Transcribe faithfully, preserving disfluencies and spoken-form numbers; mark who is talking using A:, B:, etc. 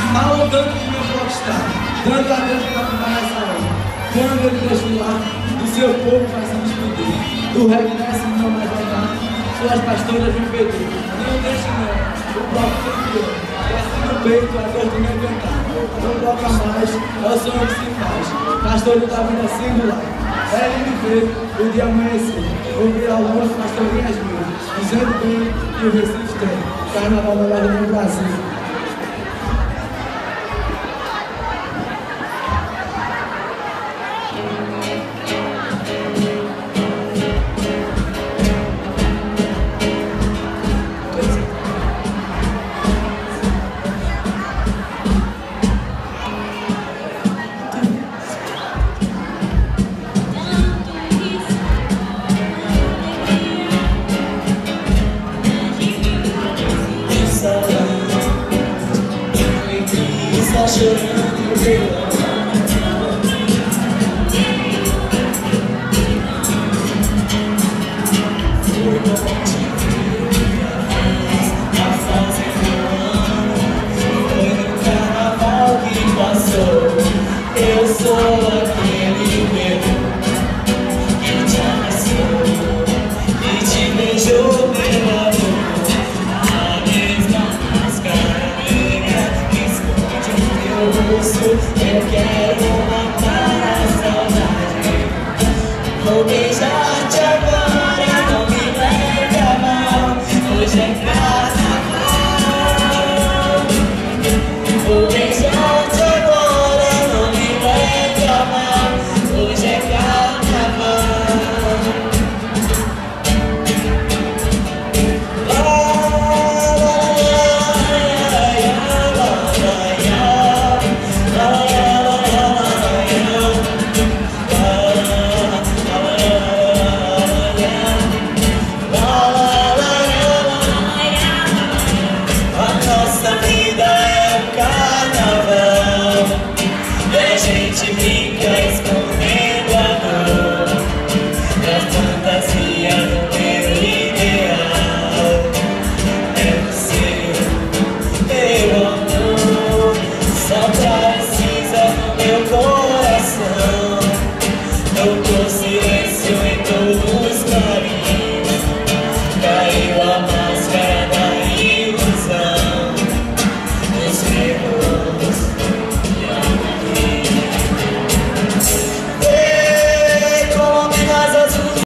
A: Ao tanto que meu bloco está, dando a Deus para tomar essa hora. Quando ele destruir, o seu povo vai se despedir. Do regresso não mais vai dar, suas pastoras vão pedir. Não deixe não, o bloco campeão. Desce no peito, a Deus não vai cantar. Não bloca mais, é o sonho que se faz. Pastor da vida singular. É ele ver o dia amanhecer. Ouvir ao longe pastorinhas mil, dizendo bem que o Recife tem. Carnaval melhor no Brasil.
B: Está chorando o verão. Foi bom te ver, tá fazendo ano. Foi no carnaval que passou. Eu sou aquele meu que te abraçou e te beijou pela boca. A mesma máscara negra que esconde o teu rosto. Eu quero